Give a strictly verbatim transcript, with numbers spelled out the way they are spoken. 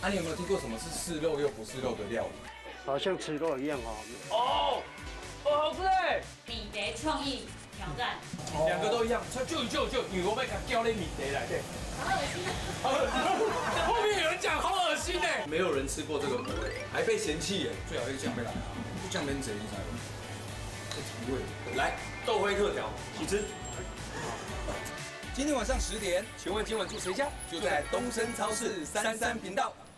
啊，你有没有听过什么是是肉又不是肉的料理？ 好像吃肉一样哦。 哦，哦，好吃哎！ 米德创意挑战， 两个都一样，就就就就牛肉被它掉在米得来对。 好恶心啊！ 好恶心！后面有人讲好恶心哎，没有人吃过这个口味，还被嫌弃耶。最好一个酱没来啊，酱没谁才有。这肠胃，来豆灰特调，起吃。今天晚上十点，请问今晚住谁家？就在东升超市三三频道。